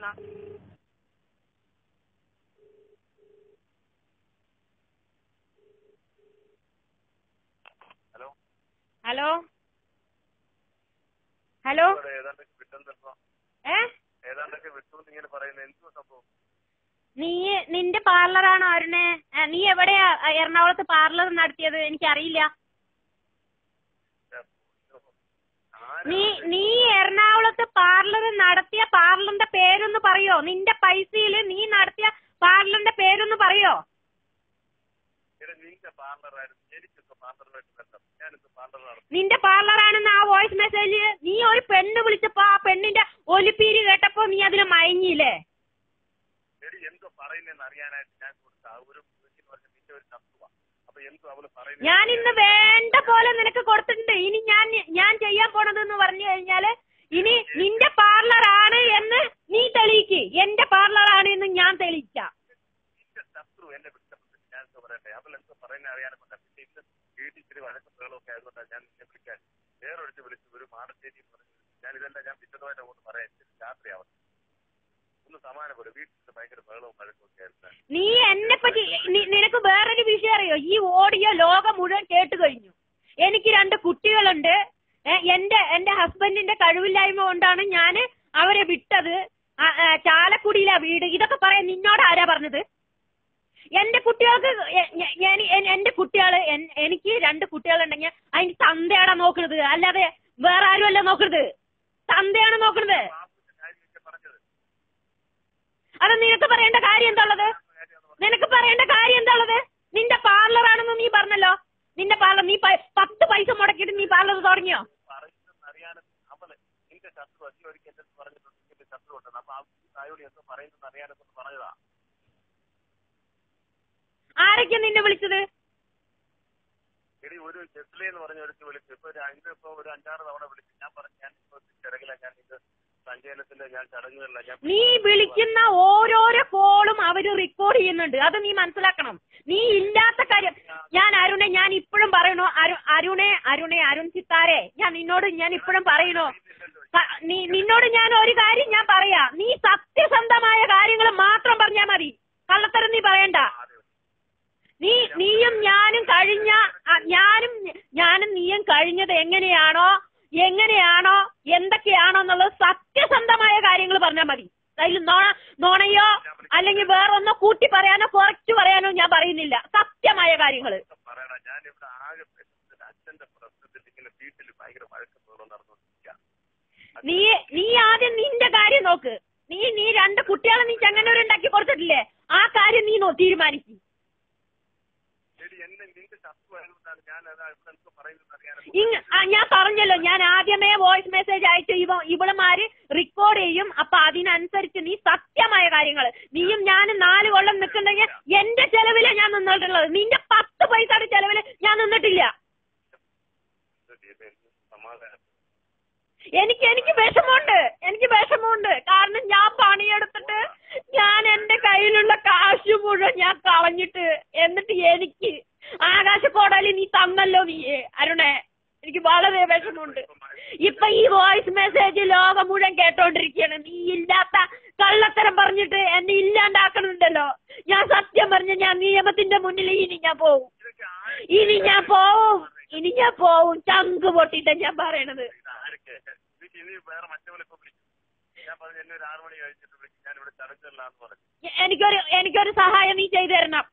വന്ന. Hello hello നിന്റെ പാർലറാണോ അരുണേ? നീ എവിടെയാ എറണാകുളത്ത് പാർലർ നടത്തിയത്? എനിക്കറിയില്ല. നീ എറണാകുളത്ത് പാർലർ നടത്തിയ പാർലറിന്റെ പേരൊന്ന് പറയോ? നിന്റെ പൈസയില് നീ നടത്തിയ പാർലറിന്റെ പേരൊന്ന് പറയോ? നിന്റെ പാർലറാണെന്ന് ആ വോയിസ് മെസ്സേജ്. നീ ഒരു പെണ്ണ് വിളിച്ചപ്പോ ആ പെണ്ണിന്റെ ഒലിപ്പീര് കേട്ടപ്പോ നീ അതിന് മയങ്ങിയില്ലേ? ഞാൻ ഇന്ന് വേണ്ട പോലെ നിനക്ക് കൊടുത്തിട്ടുണ്ട്. ഇനി ഞാൻ ചെയ്യാൻ പോണതെന്ന് പറഞ്ഞു കഴിഞ്ഞാല് ഇനി നിന്റെ പാർലറാണ് എന്ന് നീ തെളിയിക്ക്. എന്റെ പാർലറാണ് എന്ന് ഞാൻ തെളിയിക്കാം. നീ എന്നെ പറ്റി നിനക്ക് വേറൊരു വിഷയം അറിയോ? ഈ ഓഡിയോ ലോകം മുഴുവൻ കേട്ട് കഴിഞ്ഞു. എനിക്ക് 2 കുട്ടികളുണ്ട്. എന്റെ ഹസ്ബൻഡിന്റെ കഴിവില്ലായ്മ കൊണ്ടാണ് ഞാൻ അവരെ വിട്ടത്. ചാലക്കുടിയിലാ വീട്. ഇതൊക്കെ പറയാൻ നിന്നോട് ആരാ പറഞ്ഞത്? എന്റെ കുട്ടികൾക്ക് എന്റെ കുട്ടികള് എനിക്ക് 2 കുട്ടികളുണ്ടെങ്കിൽ അതിന് തന്തയാടാ നോക്കുന്നത്, അല്ലാതെ വേറെ ആരുമല്ല നോക്കുന്നത്. തന്തയാണ് നോക്കുന്നത്. അത് നിനക്ക് പറയേണ്ട കാര്യം എന്താണുള്ളത്? നിന്റെ പാർലറാണെന്ന് നീ പറഞ്ഞല്ലോ. നിന്റെ പാർലർ നീ 10 പൈസ മുടക്കിയിട്ട് നീ പാർലർ തുടങ്ങിയോ? ആരൊക്കെ നിന്നെ വിളിച്ചത്? നീ വിളിക്കുന്ന ഓരോരോ കോളും അവര് റെക്കോർഡ് ചെയ്യുന്നുണ്ട്. അത് നീ മനസ്സിലാക്കണം. നീ ഇല്ലാത്ത കാര്യം ഞാൻ ഇപ്പോഴും പറയണോ? അരുൺ സിത്താരെ, ഞാൻ ഇപ്പോഴും പറയണോ? നിന്നോട് ഞാൻ ഒരു കാര്യം ഞാൻ പറയാ. നീ സത്യസന്ധമായ കാര്യങ്ങൾ മാത്രം പറഞ്ഞാൽ മതി. കള്ളത്തരം നീ പറയണ്ട. നീയും ഞാനും കഴിഞ്ഞത് എങ്ങനെയാണോ എന്തൊക്കെയാണോ എന്നുള്ളത് സത്യസന്ധമായ കാര്യങ്ങൾ പറഞ്ഞാൽ മതി. അതിൽ നോണയോ അല്ലെങ്കിൽ വേറൊന്നോ കൂട്ടി പറയാനോ കുറച്ച് പറയാനോ ഞാൻ പറയുന്നില്ല. സത്യമായ കാര്യങ്ങൾ. നീ ആദ്യം നിന്റെ കാര്യം നോക്ക്. നീ 2 കുട്ടികളെ നീ ചെങ്ങന്നൂരുണ്ടാക്കി കൊടുത്തിട്ടില്ലേ? ആ കാര്യം നീ തീരുമാനിക്കും. ഞാൻ പറഞ്ഞല്ലോ, ഞാൻ ആദ്യമേ വോയിസ് മെസ്സേജ് അയച്ചു. ഇവളുമാര് റെക്കോർഡ് ചെയ്യും. അപ്പൊ അതിനനുസരിച്ച് നീ സത്യമായ കാര്യങ്ങൾ. നീയും ഞാനും 4 കൊല്ലം നിൽക്കുന്നെങ്കിൽ എന്റെ ചെലവിലെ ഞാൻ നിന്നിട്ടുള്ളത്. നിന്റെ 10 പൈസയുടെ ചെലവില് ഞാൻ നിന്നിട്ടില്ല. എനിക്ക് വിഷമമുണ്ട്. കാരണം ഞാൻ പണിയെടുത്തിട്ട് ഞാൻ എന്റെ കയ്യിലുള്ള കാശ് മുഴുവൻ ഞാൻ കളഞ്ഞിട്ട് എന്നിട്ട് എനിക്ക് ആകാശക്കോടാലി നീ തന്നല്ലോ നീ അരുണേ. എനിക്ക് വളരെ വിഷമമുണ്ട്. ഇപ്പൊ ഈ വോയിസ് മെസ്സേജ് ലോകം മുഴുവൻ കേട്ടോണ്ടിരിക്കുകയാണ്. നീ ഇല്ലാത്ത കള്ളത്തരം പറഞ്ഞിട്ട് എന്നെ ഇല്ലാണ്ടാക്കണുണ്ടല്ലോ. ഞാൻ സത്യം പറഞ്ഞ ഞാൻ നിയമത്തിന്റെ മുന്നിൽ ഇനി ഞാൻ പോവും. ചങ്ക് പൊട്ടിട്ട ഞാൻ പറയണത്. എനിക്കൊരു സഹായം നീ ചെയ്തു തരണം.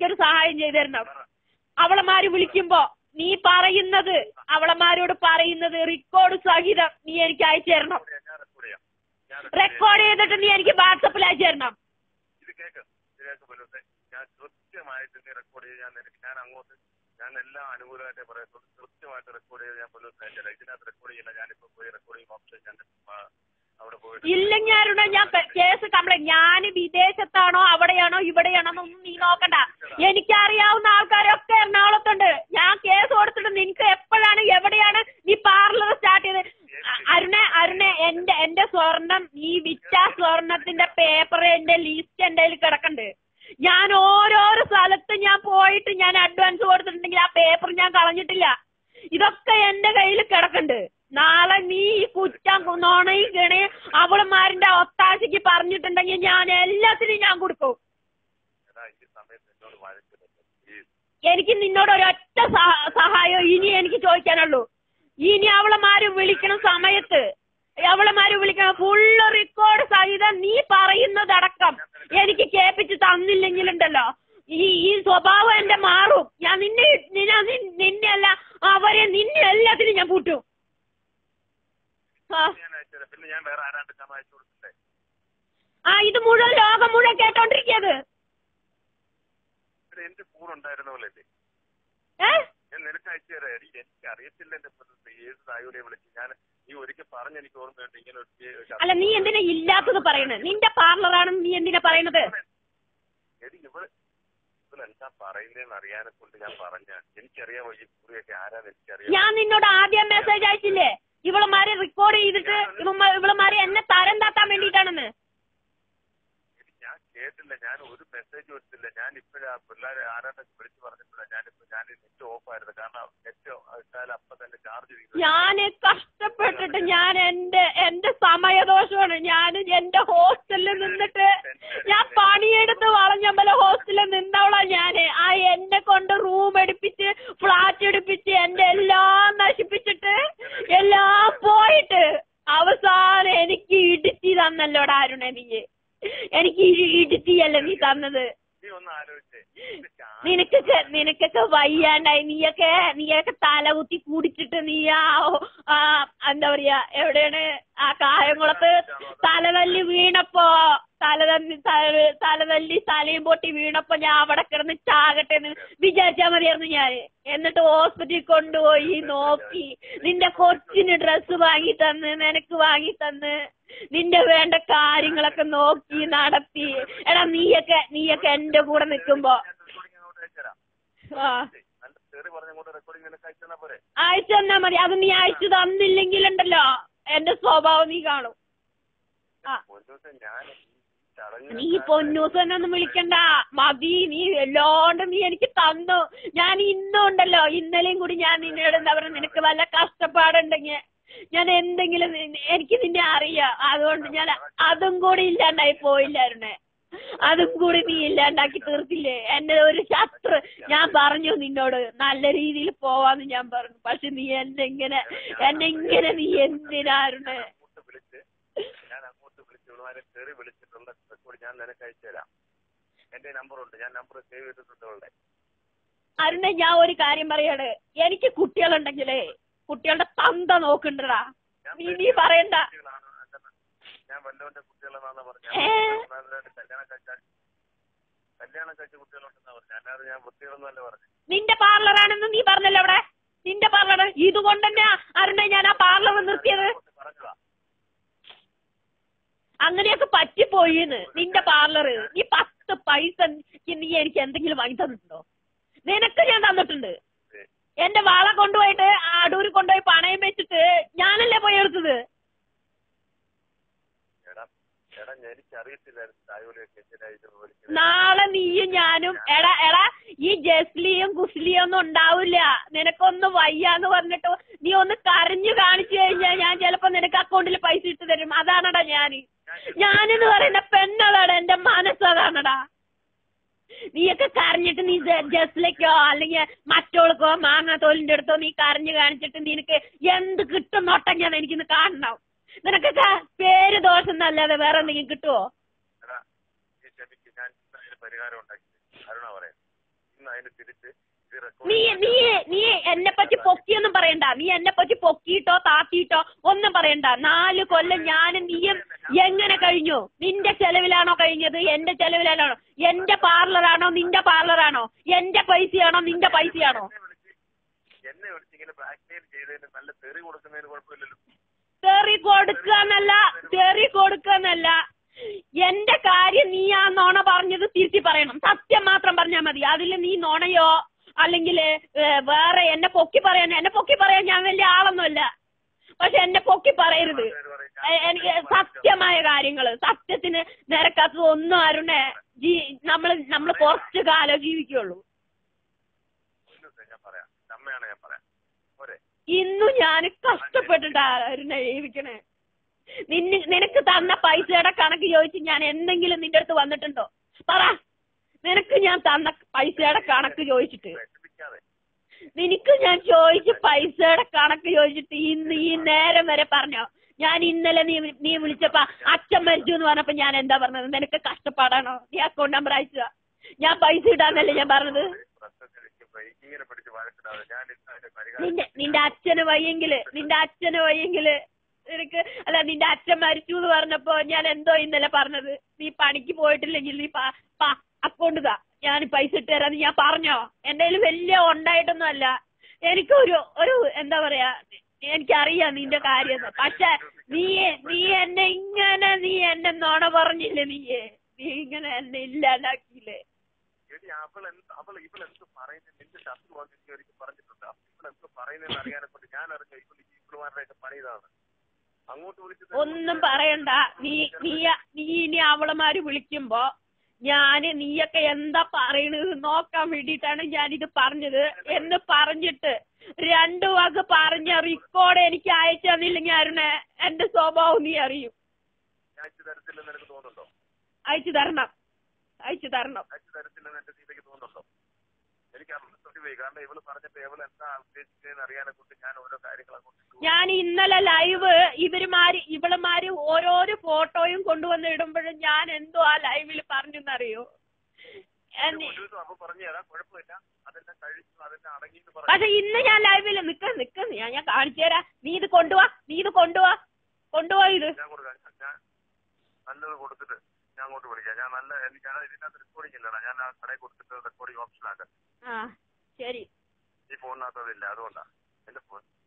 അവളമാര് വിളിക്കുമ്പോ നീ പറയുന്നത്, അവളമാരോട് പറയുന്നത് റെക്കോർഡ് സഹിതം നീ എനിക്ക് അയച്ചു തരണം. റെക്കോർഡ് ചെയ്തിട്ട് നീ എനിക്ക് വാട്സപ്പിൽ അയച്ചു തരണം. ഞാൻ എല്ലാം അനുകൂലമായിട്ട് പറയത്തുള്ളൂ. കൃത്യമായിട്ട് റെക്കോർഡ് ചെയ്ത് ഞാൻ പോലും ഇതിനകത്ത് റെക്കോർഡ് ചെയ്യില്ല. ഞാനിപ്പോ പോയി റെക്കോർഡിംഗ് ഓപ്ഷൻ അവിടെ പോയിട്ട് ഇല്ലെങ്കിലും ഞാൻ കേസ് കംപ്ലൈന്റ്. ഞാൻ വിദേശത്താണോ അവിടെയാണോ ഇവിടെയാണോ എന്നൊന്നും നീ നോക്കണ്ട. എനിക്കറിയാവുന്ന ആൾക്കാരൊക്കെ എറണാകുളത്തുണ്ട്. ഞാൻ കേസ് കൊടുത്തിട്ട് നിനക്ക് എപ്പോഴാണ് എവിടെയാണ് നീ പാർലർ സ്റ്റാർട്ട് ചെയ്ത്? അരുണെ എന്റെ സ്വർണം, നീ വിറ്റ സ്വർണത്തിന്റെ പേപ്പർ എന്റെ ലിസ്റ്റ് എന്റെ കയ്യിൽ കിടക്കണ്ട്. ഞാൻ ഓരോരോ സ്ഥലത്ത് ഞാൻ പോയിട്ട് ഞാൻ അഡ്വാൻസ് കൊടുത്തിട്ടുണ്ടെങ്കിൽ ആ പേപ്പർ ഞാൻ കളഞ്ഞിട്ടില്ല. ഇതൊക്കെ എന്റെ കയ്യിൽ കിടക്കണ്ട്. നാളെ നീ ഈ കുറ്റം നോണയും കിണയും അവളുമാരുടെ ഒത്താശയ്ക്ക് പറഞ്ഞിട്ട് വിളിക്കണ സമയത്ത് അവളമാര് വിളിക്കണം ഫുള്ള് റെക്കോർഡ് സഹിതം നീ പറയുന്നതടക്കം എനിക്ക് കേൾപ്പിച്ച് തന്നില്ലെങ്കിലുണ്ടല്ലോ ഈ സ്വഭാവം എന്റെ മാറും. ഞാൻ നിന്നെ അല്ല അവരെ നിന്നെ എല്ലാത്തിനും ഞാൻ പൂട്ടും. ഇത് മുഴുവൻ ലോകം മുഴുവൻ കേട്ടോണ്ടിരിക്കത്. എന്റെ ഫോൺ ഉണ്ടായിരുന്നല്ലേ ഞാൻ നിനക്ക് അയച്ചു തരാം. എനിക്ക് അറിയത്തില്ല എന്റെ ഏത് സായുവിനെ വിളിച്ച് ഞാൻ നീ ഒരിക്കൽ പറഞ്ഞ എനിക്ക് ഓർമ്മയുണ്ട് ഇങ്ങനെ. അല്ല നീ എന്തിനാ ഇല്ലാത്തത് പറയണത്? നിന്റെ പാർലറാണെന്ന് നീ എന്തിനാ പറയണത്? എന്താ പറയുന്നതെന്ന് അറിയാനെ കൊണ്ട് ഞാൻ പറഞ്ഞ എനിക്കറിയാമോ ഈ കുറിയൊക്കെ ആരാന്ന് എനിക്കറിയാം. ഞാൻ നിന്നോട് ആദ്യം മെസ്സേജ് അയച്ചില്ലേ ഇവളമാരെ റെക്കോർഡ് ചെയ്തിട്ട് ഇവളമാരെ എന്നെ തരം താത്താൻ വേണ്ടിയിട്ടാണെന്ന്. ഞാൻ കേട്ടില്ല, ഞാൻ ഒരു മെസ്സേജ് എടുത്തില്ല. ഞാൻ ഇപ്പോഴാ പിള്ളേരെ ആരാണ്ടൊക്കെ വിളിച്ച് പറഞ്ഞപ്പോഴാണ് ഞാൻ നെറ്റ് ഓഫ് ആയിരുന്നു. കാരണം നെറ്റ് ഇട്ടാൽ അപ്പൊ തന്നെ ചാർജ് ചെയ്തു. ഞാൻ കഷ്ടപ്പെട്ടിട്ട് ഞാൻ എന്റെ സമയദോഷമാണ്. ഞാൻ എന്റെ ഹോസ്റ്റലിൽ നിന്നിട്ട് ഞാൻ പണിയെടുത്ത് വളഞ്ഞമ്പല ഹോസ്റ്റലിൽ നിന്നവളാ ഞാന്. എന്നെ കൊണ്ട് റൂം എടുപ്പിച്ച് ഫ്ലാറ്റ് എടുപ്പിച്ച് എന്റെ എല്ലാം നശിപ്പിച്ചിട്ട് എല്ലാം പോയിട്ട് അവസാനം എനിക്ക് ഇടിച്ചി തന്നല്ലോടാ അരുണേ. നീ എനിക്ക് ഇടിച്ചിയല്ല നീ തന്നത്. നിനക്കൊക്കെ വയ്യാണ്ടായി. നീയൊക്കെ തലകുത്തി കുടിച്ചിട്ട് നീ എന്താ പറയാ എവിടെയാണ് ആ കായംകുളത്ത് തലതല്ലി വീണപ്പോ തലതല്ലി തലയും പൊട്ടി വീണപ്പോ ഞാൻ അവിടെ കിടന്ന് ചാകട്ടെ എന്ന് വിചാരിച്ചാ മതിയായിരുന്നു ഞാൻ. എന്നിട്ട് ഹോസ്പിറ്റലിൽ കൊണ്ടുപോയി നോക്കി നിന്റെ കൊച്ചിന് ഡ്രസ്സ് വാങ്ങി തന്ന് നിനക്ക് വാങ്ങി തന്ന് നിന്റെ വേണ്ട കാര്യങ്ങളൊക്കെ നോക്കി നടത്തി. എടാ നീയൊക്കെ എന്റെ കൂടെ നിൽക്കുമ്പോ അയച്ചു തന്നാ മതി. അത് നീ അയച്ചു തന്നില്ലെങ്കിലുണ്ടല്ലോ എന്റെ സ്വഭാവം നീ കാണും. നീ പൊന്നൂസ് തന്നെ ഒന്നും വിളിക്കണ്ട മതി. നീ എല്ലാണ്ട് നീ എനിക്ക് തന്നു. ഞാൻ ഇന്നും ഉണ്ടല്ലോ ഇന്നലെയും കൂടി ഞാൻ നിന്നോട് എന്താ പറയുക നിനക്ക് വല്ല കഷ്ടപ്പാടുണ്ടെങ്കിൽ ഞാൻ എന്തെങ്കിലും എനിക്ക് നിന്നെ അറിയാം. അതുകൊണ്ട് ഞാൻ അതും കൂടി ഇല്ലാണ്ടായി പോയില്ലായിരുന്നേ. അതും കൂടി നീ ഇല്ലാണ്ടാക്കി തീർത്തില്ലേ. എന്റെ ഒരു ശത്രു. ഞാൻ പറഞ്ഞു നിന്നോട് നല്ല രീതിയിൽ പോവാന്ന് ഞാൻ പറഞ്ഞു. പക്ഷെ നീ എന്നെ ഇങ്ങനെ നീ എന്തിനായിരുന്നു? അരുണേ ഞാൻ ഒരു കാര്യം പറയാണ്. എനിക്ക് കുട്ടികളുണ്ടെങ്കിലേ കുട്ടികളുടെ തന്ത നോക്കണ്ടടാ. നീ പറയണ്ട. നിന്റെ പാർലറാണെന്ന് നീ പറഞ്ഞല്ലോ അവിടെ. നിന്റെ പാർലർ ഇതുകൊണ്ട് തന്നെ അരുണേ ഞാൻ ആ പാർലർ നിർത്തിയത്. അങ്ങനെയൊക്കെ പറ്റിപ്പോയിന്ന് നിന്റെ പാർലറ്. നീ 10 പൈസ നീ എനിക്ക് എന്തെങ്കിലും വാങ്ങി തന്നിട്ടുണ്ടോ? നിനക്ക് ഞാൻ തന്നിട്ടുണ്ട്. എന്റെ വാള കൊണ്ടുപോയിട്ട് അടൂര് കൊണ്ടുപോയി പണയം വെച്ചിട്ട് ഞാനല്ലേ പോയി എടുത്തത്. നാളെ നീയും ഞാനും എടാ ഈ ജസ്ലിയും കുസ്ലിയും ഒന്നും ഉണ്ടാവില്ല. നിനക്കൊന്ന് വയ്യാന്ന് പറഞ്ഞിട്ട് നീ ഒന്ന് കരഞ്ഞു കാണിച്ചു കഴിഞ്ഞാൽ ഞാൻ ചിലപ്പോ നിനക്ക് അക്കൗണ്ടിൽ പൈസ ഇട്ട് തരും. അതാണടാ ഞാനെന്ന് പറയുന്ന പെണ്ണടാ. എന്റെ മനസ്സതാണടാ. നീയൊക്കെ കരഞ്ഞിട്ട് നീ ജസ്ലിക്കോ അല്ലെങ്കിൽ മറ്റോൾക്കോ മാങ്ങാത്തോലിന്റെ അടുത്തോ നീ കരഞ്ഞു കാണിച്ചിട്ട് നിനക്ക് എന്ത് കിട്ടുന്നോട്ടം ഞാൻ എനിക്കിന്ന് കാണണം. നിനക്കൊക്കെ പേര് ദോഷം എന്നല്ലാതെ വേറെ എന്തെങ്കിലും കിട്ടുവോ? നീ എന്നെ പറ്റി പൊക്കിയൊന്നും പറയണ്ട. നീ എന്നെ പറ്റി പൊക്കിയിട്ടോ താത്തിയിട്ടോ ഒന്നും പറയണ്ട. 4 കൊല്ലം ഞാനും നീയും എങ്ങനെ കഴിഞ്ഞു? നിന്റെ ചെലവിലാണോ കഴിഞ്ഞത്? എന്റെ ചെലവിലാണോ? എന്റെ പാർലറാണോ നിന്റെ പാർലറാണോ? എന്റെ പൈസയാണോ നിന്റെ പൈസയാണോ? തെറി കൊടുക്കാന്നല്ല എന്റെ കാര്യം. നീ ആ നോണ പറഞ്ഞത് തിരിച്ചു പറയണം. സത്യം മാത്രം പറഞ്ഞാൽ മതി. അതിൽ നീ നോണയോ അല്ലെങ്കിൽ വേറെ എന്നെ പൊക്കി പറയാൻ ഞാൻ വലിയ ആളൊന്നുമല്ല. പക്ഷെ എന്നെ പൊക്കി പറയരുത്. എനിക്ക് സത്യമായ കാര്യങ്ങള് സത്യത്തിന് നിരക്കാത്തത് ഒന്നും അരുണേ. നമ്മൾ കുറച്ചു കാലം ജീവിക്കുള്ളൂ. ഇന്നും ഞാൻ കഷ്ടപ്പെട്ടിട്ടാ അരുണേ ജീവിക്കണേ. നിനക്ക് തന്ന പൈസയുടെ കണക്ക് ചോദിച്ച് ഞാൻ എന്തെങ്കിലും നിന്റെ അടുത്ത് വന്നിട്ടുണ്ടോ? പറ. നിനക്ക് ഞാൻ തന്ന പൈസയുടെ കണക്ക് ചോദിച്ചിട്ട് നിനക്ക് ഞാൻ ചോദിച്ചു പൈസയുടെ കണക്ക് ചോദിച്ചിട്ട് ഇന്ന് ഈ നേരം വരെ പറഞ്ഞോ? ഞാൻ ഇന്നലെ നീ വിളിച്ചപ്പോ അച്ഛൻ മരിച്ചു എന്ന് പറഞ്ഞപ്പോ ഞാൻ എന്താ പറഞ്ഞത്? നിനക്ക് കഷ്ടപ്പാടാണോ? നീ അക്കൗണ്ട് നമ്പർ അയച്ചതാ. ഞാൻ പൈസ ഇടാന്നല്ലേ ഞാൻ പറഞ്ഞത്? നിന്റെ അച്ഛന് വയ്യെങ്കില് നിനക്ക് അല്ല, നിന്റെ അച്ഛൻ മരിച്ചു എന്ന് പറഞ്ഞപ്പോ ഞാൻ എന്തോ ഇന്നലെ പറഞ്ഞത്? നീ പണിക്ക് പോയിട്ടില്ലെങ്കിൽ നീ അക്കൗണ്ട് താ, ഞാൻ പൈസ ഇട്ട് തരാന്ന് ഞാൻ പറഞ്ഞോ? എന്റെ കയ്യിൽ വലിയ ഉണ്ടായിട്ടൊന്നും അല്ല. എനിക്കൊരു എന്താ പറയാ, എനിക്കറിയാം നിന്റെ കാര്യം. പക്ഷെ നീ എന്നെ നോണ പറഞ്ഞില്ലേ? നീ ഇങ്ങനെ എന്നെ ഇല്ലാണ്ടാക്കിയില്ലേ? ഒന്നും പറയണ്ട. നീ ഇനി അവളമാര് വിളിക്കുമ്പോ നീയൊക്കെ എന്താ പറയണത് നോക്കാൻ വേണ്ടിയിട്ടാണ് ഞാനിത് പറഞ്ഞത് എന്ന് പറഞ്ഞിട്ട് 2 വാക്ക് പറഞ്ഞ റെക്കോർഡ് എനിക്ക് അയച്ചു തന്നില്ലെങ്കിൽ അരുണേ, എന്റെ സ്വഭാവം നീ അറിയും. അയച്ചു തരണം. ഞാൻ ഇന്നലെ ലൈവ് ഇവളുമാര് ഓരോരോ ഫോട്ടോയും കൊണ്ടുവന്ന് ഇടുമ്പോഴും ഞാൻ എന്തോ ആ ലൈവിൽ പറഞ്ഞെന്നറിയോ? പക്ഷെ ഇന്ന് ഞാൻ ലൈവില് നിക്ക ഞാൻ കാണിച്ചു തരാം. നീ ഇത് കൊണ്ടുപോവാ ഇത് നല്ലത് കൊടുത്തിട്ട് ഞാൻ അങ്ങോട്ട് വിളിക്കാം. ഞാൻ ഇതിനകത്ത് റെക്കോർഡിംഗ് ഇല്ലടാ. ഞാൻ ആ കടയിൽ കൊടുത്തിട്ട് റെക്കോർഡിംഗ് ഓപ്ഷൻ ആക്കാം. ശരി. ഈ ഫോണിനകത്ത് അതില്ല, അതുകൊണ്ടാ എന്റെ ഫോൺ.